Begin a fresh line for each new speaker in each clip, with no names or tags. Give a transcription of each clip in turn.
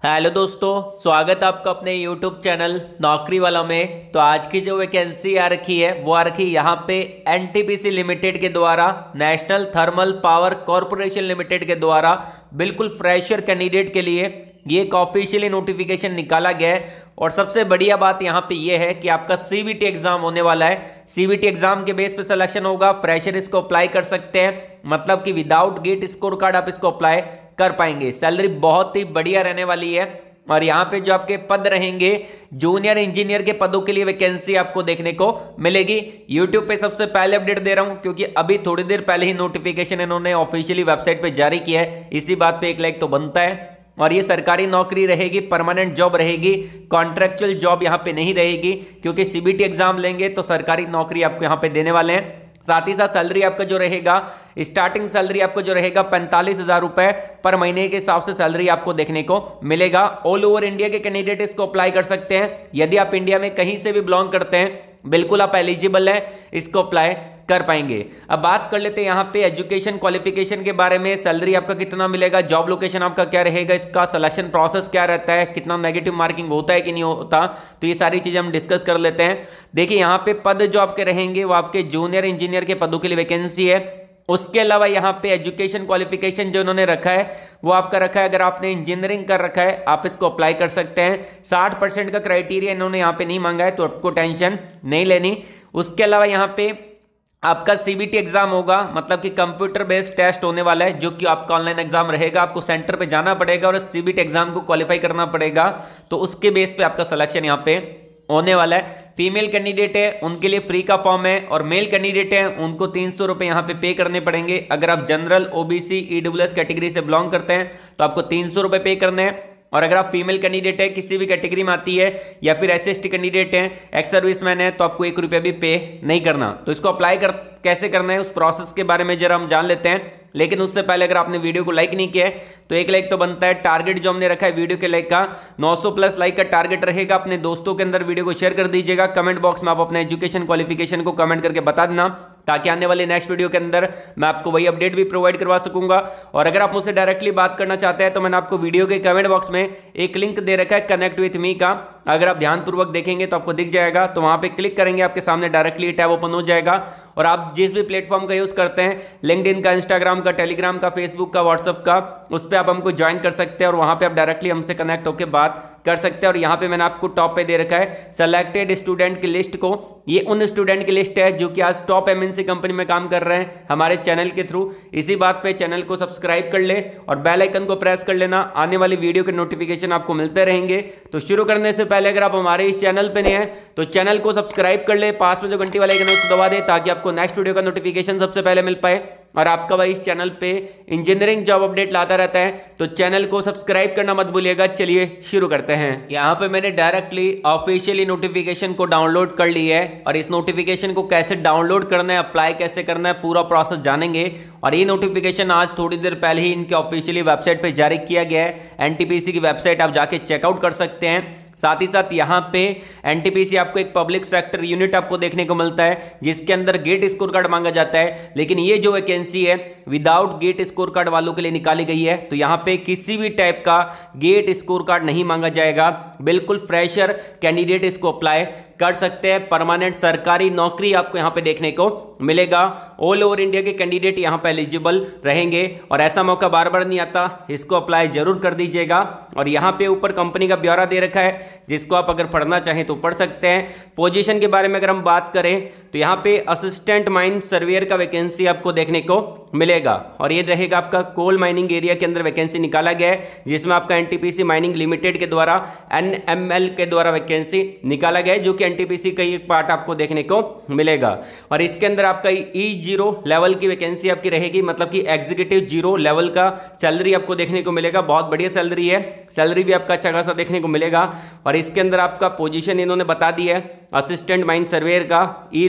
Hello दोस्तों, स्वागत है आपका अपने यूट्यूब चैनल नौकरी वाला में। तो आज की जो वैकेंसी आ रखी है वो आ रखी है यहाँ पे एनटीपीसी लिमिटेड के द्वारा, national thermal power corporation limited के द्वारा बिल्कुल फ्रेशर कैंडिडेट के लिए ये एक ऑफिशियली नोटिफिकेशन निकाला गया है। और सबसे बढ़िया बात यहाँ पे ये है कि आपका सीबीटी एग्जाम होने वाला है। सीबीटी एग्जाम के बेस पे सिलेक्शन होगा, फ्रेशर इसको अप्लाई कर सकते हैं, मतलब कि विदाउट गेट स्कोर कार्ड आप इसको अप्लाई कर पाएंगे। सैलरी बहुत ही बढ़िया रहने वाली है। और यहाँ पे जो आपके पद रहेंगे, जूनियर इंजीनियर के पदों के लिए वैकेंसी आपको देखने को मिलेगी। यूट्यूब पे सबसे पहले अपडेट दे रहा हूँ क्योंकि अभी थोड़ी देर पहले ही नोटिफिकेशन इन्होंने ऑफिशियली वेबसाइट पे जारी किया है। इसी बात पे एक लाइक तो बनता है। और ये सरकारी नौकरी रहेगी, परमानेंट जॉब रहेगी, कॉन्ट्रेक्चुअल जॉब यहाँ पे नहीं रहेगी, क्योंकि सीबीटी एग्जाम लेंगे तो सरकारी नौकरी आपको यहाँ पे देने वाले हैं। साथ ही साथ सैलरी आपका जो रहेगा, स्टार्टिंग सैलरी आपको जो रहेगा 45,000 रुपए पर महीने के हिसाब से सैलरी आपको देखने को मिलेगा। ऑल ओवर इंडिया के कैंडिडेट इसको अप्लाई कर सकते हैं। यदि आप इंडिया में कहीं से भी बिलोंग करते हैं, बिल्कुल आप एलिजिबल हैं, इसको अप्लाई कर पाएंगे। अब बात कर लेते हैं यहाँ पे एजुकेशन क्वालिफिकेशन के बारे में। सैलरी आपका कितना मिलेगा, जॉब लोकेशन आपका क्या रहेगा, इसका सिलेक्शन प्रोसेस क्या रहता है, कितना नेगेटिव मार्किंग होता है कि नहीं होता, तो ये सारी चीजें हम डिस्कस कर लेते हैं। देखिए यहाँ पे पद जो आपके रहेंगे वो आपके जूनियर इंजीनियर के पदों के लिए वैकेंसी है। उसके अलावा यहाँ पे एजुकेशन क्वालिफिकेशन जो उन्होंने रखा है वो आपका रखा है, अगर आपने इंजीनियरिंग कर रखा है आप इसको अप्लाई कर सकते हैं। 60% का क्राइटेरिया इन्होंने यहाँ पे नहीं मांगा है, तो आपको टेंशन नहीं लेनी। उसके अलावा यहाँ पे आपका सीबीटी एग्जाम होगा, मतलब कि कंप्यूटर बेस्ड टेस्ट होने वाला है, जो कि आपका ऑनलाइन एग्जाम रहेगा। आपको सेंटर पे जाना पड़ेगा और सीबीटी एग्जाम को क्वालिफाई करना पड़ेगा, तो उसके बेस पे आपका सिलेक्शन यहाँ पे होने वाला है। फीमेल कैंडिडेट है उनके लिए फ्री का फॉर्म है, और मेल कैंडिडेट है उनको 300 रुपये यहाँ पे करने पड़ेंगे। अगर आप जनरल, ओबीसी, ईडब्ल्यूएस कैटेगरी से बिलोंग करते हैं तो आपको 300 रुपये पे करने हैं। और अगर आप फीमेल कैंडिडेट है, किसी भी कैटेगरी में आती है, या फिर एससी कैंडिडेट है, एक्स सर्विसमैन है, तो आपको 1 रुपया भी पे नहीं करना। तो इसको अप्लाई कैसे करना है, उस प्रोसेस के बारे में जरा हम जान लेते हैं। लेकिन उससे पहले अगर आपने वीडियो को लाइक नहीं किया है तो एक लाइक तो बनता है। टारगेट जो हमने रखा है वीडियो के लाइक का 900 प्लस लाइक का टारगेट रहेगा। अपने दोस्तों के अंदर वीडियो को शेयर कर दीजिएगा। कमेंट बॉक्स में आप अपने एजुकेशन क्वालिफिकेशन को कमेंट करके बता देना, ताकि आने वाले नेक्स्ट वीडियो के अंदर मैं आपको वही अपडेट भी प्रोवाइड करवा सकूंगा। और अगर आप मुझसे डायरेक्टली बात करना चाहते हैं तो मैंने आपको वीडियो के कमेंट बॉक्स में एक लिंक दे रखा है कनेक्ट विथ मी का। अगर आप ध्यानपूर्वक देखेंगे तो आपको दिख जाएगा, तो वहां पे क्लिक करेंगे, आपके सामने डायरेक्टली टैब ओपन हो जाएगा। और आप जिस भी प्लेटफॉर्म का यूज करते हैं, लिंक्डइन का, इंस्टाग्राम का, टेलीग्राम का, फेसबुक का, व्हाट्सएप का, उस पर आप हमको ज्वाइन कर सकते हैं और वहां पे आप डायरेक्टली हमसे कनेक्ट होकर बात कर सकते हैं। और यहाँ पे मैंने आपको टॉप पे दे रखा है सेलेक्टेड स्टूडेंट की लिस्ट को। ये उन स्टूडेंट की लिस्ट है जो कि आज टॉप एमएनसी कंपनी में काम कर रहे हैं हमारे चैनल के थ्रू। इसी बात पे चैनल को सब्सक्राइब कर ले और बेल आइकन को प्रेस कर लेना, आने वाली वीडियो के नोटिफिकेशन आपको मिलते रहेंगे। तो शुरू करने से पहले अगर आप हमारे इस चैनल पे नहीं है तो चैनल को सब्सक्राइब कर ले, पास में जो घंटी वाला आइकन है उसको दबा दे, ताकि आपको नेक्स्ट वीडियो का नोटिफिकेशन सबसे पहले मिल पाए। और आपका भाई इस चैनल पे इंजीनियरिंग जॉब अपडेट लाता रहता है, तो चैनल को सब्सक्राइब करना मत भूलिएगा। चलिए शुरू करते हैं। यहाँ पे मैंने डायरेक्टली ऑफिशियली नोटिफिकेशन को डाउनलोड कर ली है, और इस नोटिफिकेशन को कैसे डाउनलोड करना है, अप्लाई कैसे करना है, पूरा प्रोसेस जानेंगे। और ये नोटिफिकेशन आज थोड़ी देर पहले ही इनके ऑफिशियली वेबसाइट पे जारी किया गया है। एनटीपीसी की वेबसाइट आप जाके चेकआउट कर सकते हैं। साथ ही साथ यहाँ पे एनटीपीसी आपको एक पब्लिक सेक्टर यूनिट आपको देखने को मिलता है, जिसके अंदर गेट स्कोर कार्ड मांगा जाता है। लेकिन ये जो वैकेंसी है विदाउट गेट स्कोर कार्ड वालों के लिए निकाली गई है, तो यहाँ पे किसी भी टाइप का गेट स्कोर कार्ड नहीं मांगा जाएगा। बिल्कुल फ्रेशर कैंडिडेट इसको अप्लाई कर सकते हैं। परमानेंट सरकारी नौकरी आपको यहाँ पे देखने को मिलेगा। ऑल ओवर इंडिया के कैंडिडेट यहाँ पे एलिजिबल रहेंगे, और ऐसा मौका बार बार नहीं आता, इसको अप्लाई जरूर कर दीजिएगा। और यहाँ पे ऊपर कंपनी का ब्यौरा दे रखा है, जिसको आप अगर पढ़ना चाहें तो पढ़ सकते हैं। पोजीशन के बारे में अगर हम बात करें तो यहाँ पे असिस्टेंट माइन सर्वेयर का वैकेंसी आपको देखने को मिलेगा। और ये रहेगा आपका कोल माइनिंग एरिया के अंदर वैकेंसी निकाला गया है, जिसमें आपका एनटीपीसी माइनिंग लिमिटेड के द्वारा, एनएमएल के द्वारा वैकेंसी निकाला गया है, जो कि एनटीपीसी का एक पार्ट आपको देखने को मिलेगा। और इसके अंदर आपका E0 लेवल की वैकेंसी आपकी रहेगी, मतलब कि एग्जीक्यूटिव 0 लेवल का सैलरी आपको देखने को मिलेगा। बहुत बढ़िया सैलरी है, सैलरी भी आपका अच्छा खासा देखने को मिलेगा। और इसके अंदर आपका पोजीशन इन्होंने बता दिया है, असिस्टेंट माइन सर्वेयर का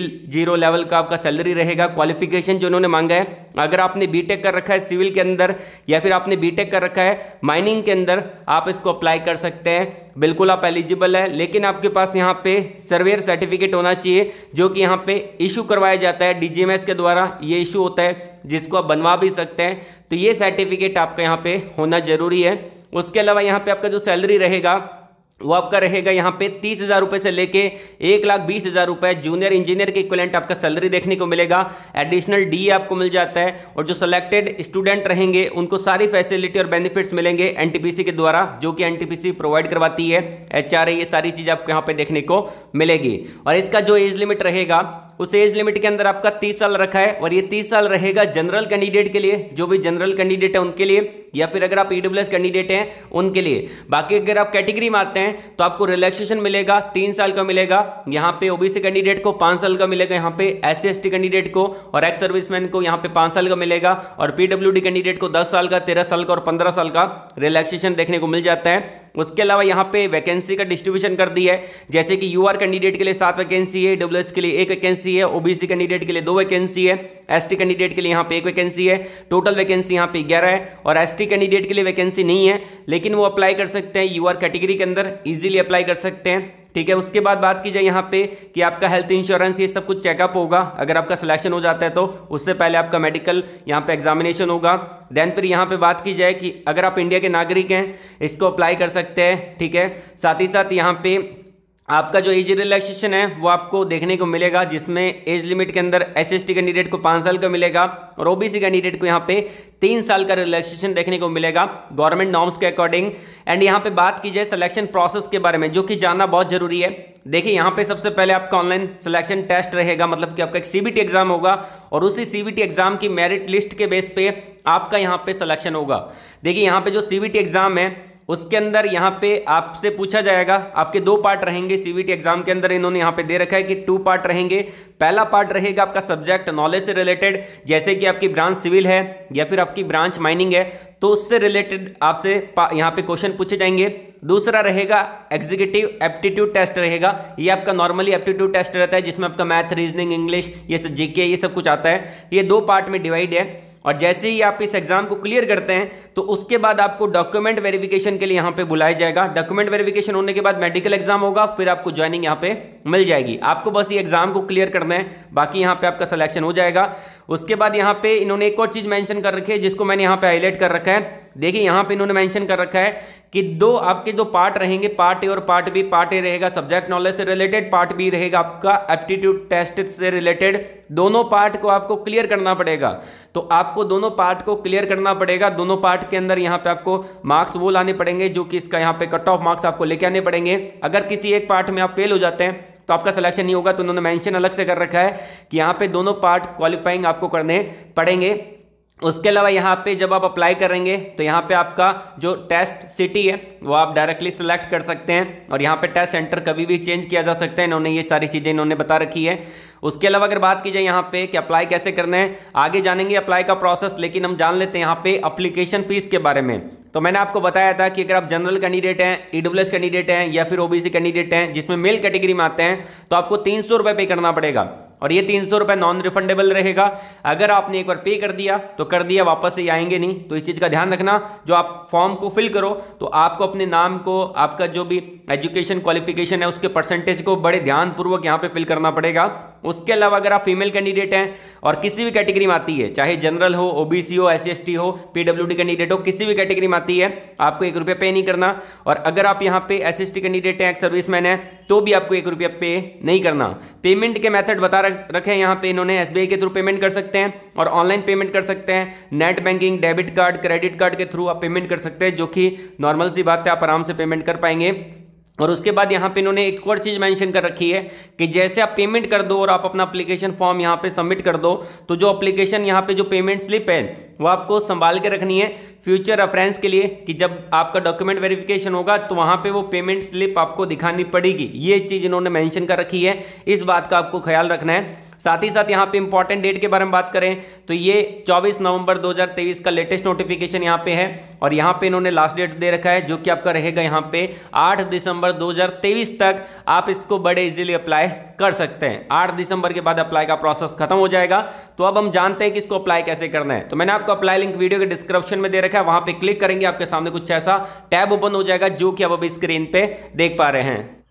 E0 लेवल का आपका सैलरी रहेगा। क्वालिफिकेशन जो उन्होंने मांगा है, अगर आपने बीटेक कर रखा है सिविल के अंदर, या फिर आपने बीटेक कर रखा है माइनिंग के अंदर, आप इसको अप्लाई कर सकते हैं। बिल्कुल आप एलिजिबल है। लेकिन आपके पास यहाँ पे सर्वेयर सर्टिफिकेट होना चाहिए, जो कि यहाँ पे इशू करवाया जाता है डीजीएमएस के द्वारा। ये इशू होता है, जिसको आप बनवा भी सकते हैं। तो ये सर्टिफिकेट आपका यहाँ पे होना जरूरी है। उसके अलावा यहाँ पे आपका जो सैलरी रहेगा वो आपका रहेगा यहाँ पे 30,000 रुपये से लेके 1,20,000 रुपये जूनियर इंजीनियर के इक्विवेलेंट आपका सैलरी देखने को मिलेगा। एडिशनल डी आपको मिल जाता है और जो सिलेक्टेड स्टूडेंट रहेंगे उनको सारी फैसिलिटी और बेनिफिट्स मिलेंगे एनटीपीसी के द्वारा, जो कि एनटीपीसी प्रोवाइड करवाती है। एचआरए, ये सारी चीज़ आपको यहाँ पे देखने को मिलेगी। और इसका जो एज लिमिट रहेगा उस एज लिमिट के अंदर आपका 30 साल रखा है और ये 30 साल रहेगा जनरल कैंडिडेट के लिए, जो भी जनरल कैंडिडेट है उनके लिए, या फिर अगर आप ईडब्ल्यूएस कैंडिडेट हैं उनके लिए। बाकी अगर आप कैटेगरी में आते हैं तो आपको रिलैक्सेशन मिलेगा, 3 साल का मिलेगा। यहाँ पे ओबीसी कैंडिडेट को 5 साल का मिलेगा, यहाँ पे एससी एसटी कैंडिडेट को और एक्स सर्विसमैन को यहाँ पे 5 साल का मिलेगा, और पीडब्ल्यूडी कैंडिडेट को 10 साल का, 13 साल का और 15 साल का रिलैक्सेशन देखने को मिल जाता है। उसके अलावा यहाँ पे वैकेंसी का डिस्ट्रीब्यूशन कर दिया है, जैसे कि यूआर कैंडिडेट के लिए 7 वैकेंसी है, डब्ल्यूएस के लिए 1 वैकेंसी है, ओबीसी कैंडिडेट के लिए 2 वैकेंसी है, एसटी कैंडिडेट के लिए यहाँ पे 1 वैकेंसी है। टोटल वैकेंसी यहाँ पे 11 है। और एसटी कैंडिडेट के लिए वैकेंसी नहीं है, लेकिन वो अप्लाई कर सकते हैं यूआर कैटेगरी के अंदर, इजीली अप्लाई कर सकते हैं। ठीक है, उसके बाद बात की जाए यहाँ पे कि आपका हेल्थ इंश्योरेंस ये सब कुछ चेकअप होगा अगर आपका सिलेक्शन हो जाता है तो। उससे पहले आपका मेडिकल यहाँ पे एग्जामिनेशन होगा। देन फिर यहाँ पे बात की जाए कि अगर आप इंडिया के नागरिक हैं इसको अप्लाई कर सकते हैं। ठीक है, साथ ही साथ यहाँ पे आपका जो एज रिलैक्सेशन है वो आपको देखने को मिलेगा, जिसमें एज लिमिट के अंदर एसएसटी कैंडिडेट को 5 साल का मिलेगा और ओबीसी कैंडिडेट को यहाँ पे 3 साल का रिलैक्सेशन देखने को मिलेगा गवर्नमेंट नॉर्म्स के अकॉर्डिंग। एंड यहाँ पे बात की जाए सिलेक्शन प्रोसेस के बारे में, जो कि जानना बहुत जरूरी है। देखिए, यहाँ पे सबसे पहले आपका ऑनलाइन सिलेक्शन टेस्ट रहेगा, मतलब कि आपका एक सीबीटी एग्जाम होगा और उसी सीबीटी एग्जाम की मेरिट लिस्ट के बेस पे आपका यहाँ पे सिलेक्शन होगा। देखिए, यहाँ पे जो सीबीटी एग्जाम है उसके अंदर यहाँ पे आपसे पूछा जाएगा, आपके 2 पार्ट रहेंगे सीबीटी एग्जाम के अंदर। इन्होंने यहाँ पे दे रखा है कि 2 पार्ट रहेंगे। पहला पार्ट रहेगा आपका सब्जेक्ट नॉलेज से रिलेटेड, जैसे कि आपकी ब्रांच सिविल है या फिर आपकी ब्रांच माइनिंग है तो उससे रिलेटेड आपसे यहाँ पे क्वेश्चन पूछे जाएंगे। दूसरा रहेगा एग्जीक्यूटिव एप्टीट्यूड टेस्ट रहेगा। ये आपका नॉर्मली एप्टीट्यूड टेस्ट रहता है, जिसमें आपका मैथ, रीजनिंग, इंग्लिश, ये सब जीके, ये सब कुछ आता है। ये 2 पार्ट में डिवाइड है। और जैसे ही आप इस एग्जाम को क्लियर करते हैं तो उसके बाद आपको डॉक्यूमेंट वेरिफिकेशन के लिए यहाँ पे बुलाया जाएगा। डॉक्यूमेंट वेरिफिकेशन होने के बाद मेडिकल एग्जाम होगा, फिर आपको ज्वाइनिंग यहाँ पे मिल जाएगी। आपको बस ये एग्जाम को क्लियर करना है, बाकी यहाँ पे आपका सिलेक्शन हो जाएगा। उसके बाद यहाँ पे इन्होंने एक और चीज मेंशन कर रखी है, जिसको मैंने यहाँ पे हाईलाइट कर रखा है। देखिए, यहाँ पे इन्होंने मेंशन कर रखा है कि 2 आपके जो पार्ट रहेंगे, पार्ट ए और पार्ट बी। पार्ट ए रहेगा सब्जेक्ट नॉलेज से रिलेटेड, पार्ट बी रहेगा आपका एप्टीट्यूड टेस्ट से रिलेटेड। दोनों पार्ट को आपको क्लियर करना पड़ेगा, तो आपको दोनों पार्ट को क्लियर करना पड़ेगा। दोनों पार्ट के अंदर यहाँ पे आपको मार्क्स वो लाने पड़ेंगे जो कि इसका यहाँ पे कट ऑफ मार्क्स आपको लेके आने पड़ेंगे। अगर किसी एक पार्ट में आप फेल हो जाते हैं तो आपका सिलेक्शन नहीं होगा। तो उन्होंने मेंशन अलग से कर रखा है कि यहाँ पे दोनों पार्ट क्वालिफाइंग आपको करने पड़ेंगे। उसके अलावा यहाँ पे जब आप अप्लाई करेंगे तो यहाँ पे आपका जो टेस्ट सिटी है वो आप डायरेक्टली सिलेक्ट कर सकते हैं और यहाँ पे टेस्ट सेंटर कभी भी चेंज किया जा सकता है। इन्होंने ये सारी चीज़ें इन्होंने बता रखी है। उसके अलावा अगर बात की जाए यहाँ पे कि अप्लाई कैसे करना है, आगे जानेंगे अप्लाई का प्रोसेस, लेकिन हम जान लेते हैं यहाँ पे अप्लीकेशन फीस के बारे में। तो मैंने आपको बताया था कि अगर आप जनरल कैंडिडेट हैं, ईडब्ल्यूएस कैंडिडेट हैं या फिर ओबीसी कैंडिडेट हैं जिसमें मेल कैटेगरी में आते हैं तो आपको 300 रुपये पे करना पड़ेगा और ये 300 रुपये नॉन रिफंडेबल रहेगा। अगर आपने एक बार पे कर दिया तो कर दिया, वापस से आएंगे नहीं। तो इस चीज़ का ध्यान रखना। जो आप फॉर्म को फिल करो तो आपको अपने नाम को, आपका जो भी एजुकेशन क्वालिफिकेशन है उसके परसेंटेज को बड़े ध्यानपूर्वक यहाँ पे फिल करना पड़ेगा। उसके अलावा अगर आप फीमेल कैंडिडेट हैं और किसी भी कैटेगरी में आती है, चाहे जनरल हो, ओबीसी हो, एससी एसटी हो, पीडब्ल्यूडी कैंडिडेट हो, किसी भी कैटेगरी में आती है, आपको 1 रुपया पे नहीं करना। और अगर आप यहाँ पे एससी एसटी कैंडिडेट हैं, एक्स सर्विसमैन है, तो भी आपको 1 रुपया पे नहीं करना। पेमेंट के मेथड बता रखे हैं यहाँ पे इन्होंने। एसबीआई के थ्रू पेमेंट कर सकते हैं और ऑनलाइन पेमेंट कर सकते हैं। Net banking, debit card, credit card के थ्रू आप पेमेंट कर सकते हैं, जो कि नॉर्मल सी बात है, आप आराम से पेमेंट कर पाएंगे। और उसके बाद यहाँ पे इन्होंने एक और चीज़ मेंशन कर रखी है कि जैसे आप पेमेंट कर दो और आप अपना एप्लीकेशन फॉर्म यहाँ पे सबमिट कर दो, तो जो एप्लीकेशन यहाँ पे जो पेमेंट स्लिप है वो आपको संभाल के रखनी है फ्यूचर रेफरेंस के लिए, कि जब आपका डॉक्यूमेंट वेरिफिकेशन होगा तो वहाँ पे वो पेमेंट स्लिप आपको दिखानी पड़ेगी। ये चीज़ इन्होंने मेंशन कर रखी है, इस बात का आपको ख्याल रखना है। साथ ही साथ यहाँ पे इंपॉर्टेंट डेट के बारे में बात करें तो ये 24 नवंबर 2023 का लेटेस्ट नोटिफिकेशन यहाँ पे है और यहाँ पे इन्होंने लास्ट डेट दे रखा है जो कि आपका रहेगा यहाँ पे 8 दिसंबर 2023 तक आप इसको बड़े इजीली अप्लाई कर सकते हैं। 8 दिसंबर के बाद अप्लाई का प्रोसेस खत्म हो जाएगा। तो अब हम जानते हैं कि इसको अप्लाई कैसे करना है। तो मैंने आपको अप्लाई लिंक वीडियो के डिस्क्रिप्शन में दे रखा है, वहां पे क्लिक करेंगे आपके सामने कुछ ऐसा टैब ओपन हो जाएगा जो कि आप अभी स्क्रीन पे देख पा रहे हैं।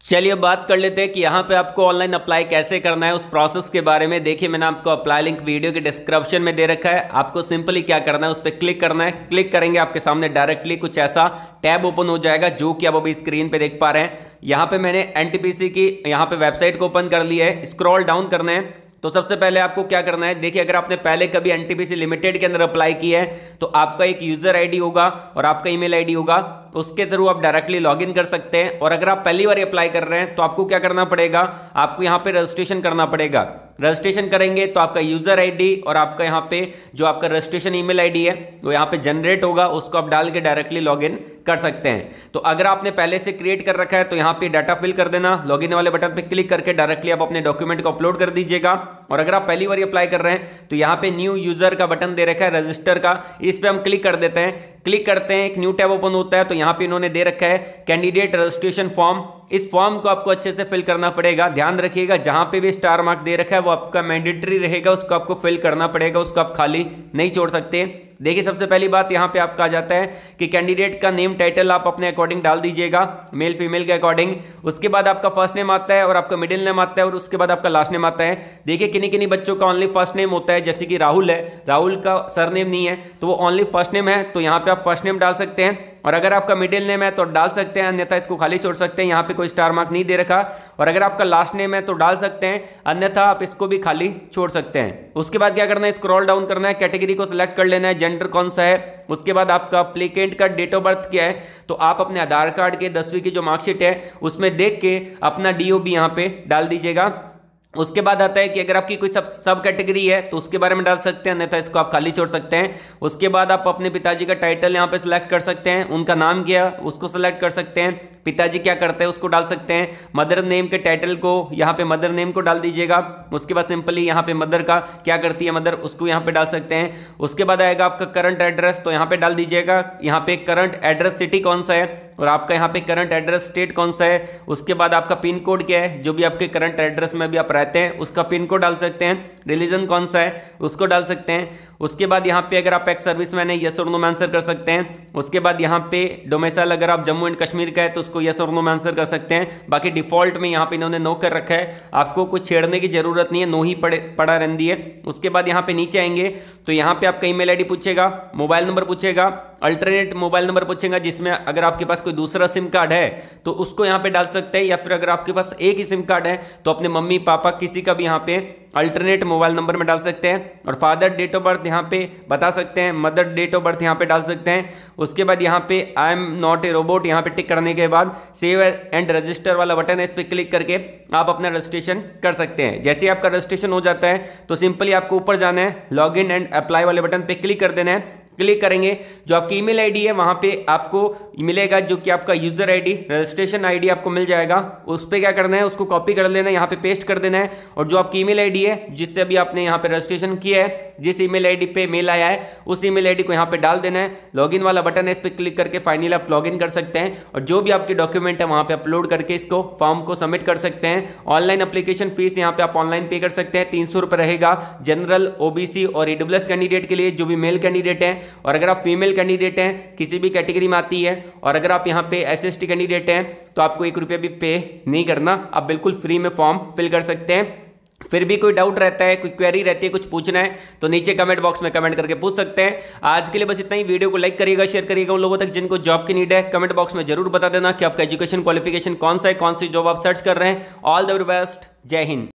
चलिए बात कर लेते हैं कि यहाँ पे आपको ऑनलाइन अप्लाई कैसे करना है, उस प्रोसेस के बारे में। देखिए मैंने आपको अप्लाई लिंक वीडियो के डिस्क्रिप्शन में दे रखा है। आपको सिंपली क्या करना है, उस पर क्लिक करना है। क्लिक करेंगे आपके सामने डायरेक्टली कुछ ऐसा टैब ओपन हो जाएगा, जो कि आप अभी स्क्रीन पे देख पा रहे हैं। यहाँ पे मैंने एनटीपीसी की यहाँ पे वेबसाइट को ओपन कर लिया है। स्क्रॉल डाउन करना है तो सबसे पहले आपको क्या करना है, देखिए अगर आपने पहले कभी एनटीपीसी लिमिटेड के अंदर अप्लाई किया है तो आपका एक यूजर आईडी होगा और आपका ईमेल आईडी होगा, उसके थ्रू आप डायरेक्टली लॉगिन कर सकते हैं। और अगर आप पहली बार अप्लाई कर रहे हैं तो आपको क्या करना पड़ेगा, आपको यहाँ पे रजिस्ट्रेशन करना पड़ेगा। रजिस्ट्रेशन करेंगे तो आपका यूजर आईडी और आपका यहाँ पे जो आपका रजिस्ट्रेशन ईमेल आईडी है वो यहाँ पे जनरेट होगा, उसको आप डाल के डायरेक्टली लॉगिन कर सकते हैं। तो अगर आपने पहले से क्रिएट कर रखा है तो यहाँ पे डाटा फिल कर देना, लॉगिन वाले बटन पे क्लिक करके डायरेक्टली आप अपने डॉक्यूमेंट को अपलोड कर दीजिएगा। और अगर आप पहली बार अप्लाई कर रहे हैं तो यहाँ पे न्यू यूजर का बटन दे रखा है रजिस्टर का, इस पे हम क्लिक कर देते हैं। क्लिक करते हैं, एक न्यू टैब ओपन होता है तो यहाँ पे इन्होंने दे रखा है कैंडिडेट रजिस्ट्रेशन फॉर्म। इस फॉर्म को आपको अच्छे से फिल करना पड़ेगा। ध्यान रखिएगा जहां पे भी स्टार मार्क दे रखा है वो आपका मैंडेटरी रहेगा, उसको आपको फिल करना पड़ेगा, उसको आप खाली नहीं छोड़ सकते। देखिए सबसे पहली बात यहाँ पे आपका आ जाता है कि कैंडिडेट का नेम टाइटल आप अपने अकॉर्डिंग डाल दीजिएगा, मेल फीमेल के अकॉर्डिंग। उसके बाद आपका फर्स्ट नेम आता है और आपका मिडिल नेम आता है और उसके बाद आपका लास्ट नेम आता है। देखिए किन्हीं किन्हीं बच्चों का ओनली फर्स्ट नेम होता है, जैसे कि राहुल है, राहुल का सरनेम नहीं है तो वो ओनली फर्स्ट नेम है, तो यहाँ पे आप फर्स्ट नेम डाल सकते हैं। और अगर आपका मिडिल नेम है तो डाल सकते हैं, अन्यथा इसको खाली छोड़ सकते हैं, यहाँ पे कोई स्टार मार्क नहीं दे रखा। और अगर आपका लास्ट नेम है तो डाल सकते हैं, अन्यथा आप इसको भी खाली छोड़ सकते हैं। उसके बाद क्या करना है, स्क्रॉल डाउन करना है, कैटेगरी को सिलेक्ट कर लेना है, जेंडर कौन सा है। उसके बाद आपका अप्लीकेंट का डेट ऑफ बर्थ क्या है, तो आप अपने आधार कार्ड के 10वीं की जो मार्कशीट है उसमें देख के अपना डीओबी यहाँ पे डाल दीजिएगा। उसके बाद आता है कि अगर आपकी कोई सब कैटेगरी है तो उसके बारे में डाल सकते हैं, अन्यथा इसको आप खाली छोड़ सकते हैं। उसके बाद आप अपने पिताजी का टाइटल यहाँ पे सिलेक्ट कर सकते हैं, उनका नाम क्या उसको सिलेक्ट कर सकते हैं, पिताजी क्या करते हैं उसको डाल सकते हैं। मदर नेम के टाइटल को यहाँ पे मदर नेम को डाल दीजिएगा। उसके बाद सिंपली यहाँ पे मदर का क्या करती है मदर, उसको यहाँ पे डाल सकते हैं। उसके बाद आएगा आपका करंट एड्रेस, तो यहाँ पे डाल दीजिएगा यहाँ पे करंट एड्रेस सिटी कौन सा है और आपका यहाँ पे करंट एड्रेस स्टेट कौन सा है। उसके बाद आपका पिन कोड क्या है, जो भी आपके करंट एड्रेस में भी आप रहते हैं उसका पिन कोड डाल सकते हैं। रिलीजन कौन सा है उसको डाल सकते हैं। उसके बाद यहाँ पे अगर आप एक्स सर्विसमैन है यस और नो में आंसर कर सकते हैं। उसके बाद यहाँ पे डोमिसाइल अगर आप जम्मू एंड कश्मीर का है तो उसको यस और नो में आंसर कर सकते हैं। बाकी डिफॉल्ट में यहाँ पे इन्होंने नो कर रखा है, आपको कुछ छेड़ने की जरूरत नहीं है, नो ही पड़ा रहती है। उसके बाद यहाँ पे नीचे आएंगे तो यहाँ पे आपका ईमेल आईडी पूछेगा, मोबाइल नंबर पूछेगा, अल्टरनेट मोबाइल नंबर पूछेगा जिसमें अगर आपके पास कोई दूसरा सिम कार्ड है तो उसको यहाँ पे डाल सकते हैं, या फिर अगर आपके पास एक ही सिम कार्ड है तो अपने मम्मी पापा किसी का भी यहाँ पे अल्टरनेट मोबाइल नंबर में डाल सकते हैं। और फादर डेट ऑफ बर्थ यहाँ पे बता सकते हैं, मदर डेट ऑफ बर्थ यहाँ पे डाल सकते हैं। उसके बाद यहाँ पे I am not a robot यहाँ पे टिक करने के बाद सेव एंड रजिस्टर वाला बटन है, इस पर क्लिक करके आप अपना रजिस्ट्रेशन कर सकते हैं। जैसे ही आपका रजिस्ट्रेशन हो जाता है तो सिंपली आपको ऊपर जाना है, लॉग इन एंड अप्लाई वाले बटन पे क्लिक कर देना है। क्लिक करेंगे जो आपकी ईमेल आईडी है वहां पे आपको मिलेगा, जो कि आपका यूजर आईडी रजिस्ट्रेशन आईडी आपको मिल जाएगा। उस पर क्या करना है, उसको कॉपी कर लेना है, यहाँ पे पेस्ट कर देना है। और जो आपकी ईमेल आईडी है जिससे अभी आपने यहाँ पे रजिस्ट्रेशन किया है, जिस ईमेल आईडी पे मेल आया है उस ईमेल आईडी को यहाँ पे डाल देना है। लॉगिन वाला बटन है, इस पर क्लिक करके फाइनली आप लॉगिन कर सकते हैं और जो भी आपके डॉक्यूमेंट है वहाँ पे अपलोड करके इसको फॉर्म को सबमिट कर सकते हैं। ऑनलाइन एप्लीकेशन फीस यहाँ पे आप ऑनलाइन पे कर सकते हैं, 300 रुपये रहेगा जनरल, ओबीसी और ईडब्ल्यूएस कैंडिडेट के लिए, जो भी मेल कैंडिडेट हैं। और अगर आप फीमेल कैंडिडेट हैं, किसी भी कैटेगरी में आती है, और अगर आप यहाँ पे एसएसटी कैंडिडेट हैं तो आपको 1 रुपया भी पे नहीं करना, आप बिल्कुल फ्री में फॉर्म फिल कर सकते हैं। फिर भी कोई डाउट रहता है, कोई क्वेरी रहती है, कुछ पूछना है तो नीचे कमेंट बॉक्स में कमेंट करके पूछ सकते हैं। आज के लिए बस इतना ही। वीडियो को लाइक करिएगा, शेयर करिएगा उन लोगों तक जिनको जॉब की नीड है। कमेंट बॉक्स में जरूर बता देना कि आपका एजुकेशन क्वालिफिकेशन कौन सा है, कौन सी जॉब आप सर्च कर रहे हैं। ऑल द बेस्ट, जय हिंद।